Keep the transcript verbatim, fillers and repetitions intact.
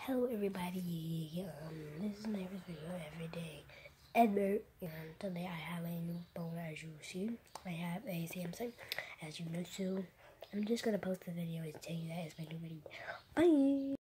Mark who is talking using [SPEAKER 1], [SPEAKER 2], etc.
[SPEAKER 1] Hello everybody, um, this is my first video every day ever, and today I have a new phone as you see. I have a Samsung, as you know, so I'm just gonna post the video and tell you that it's my new video. Bye!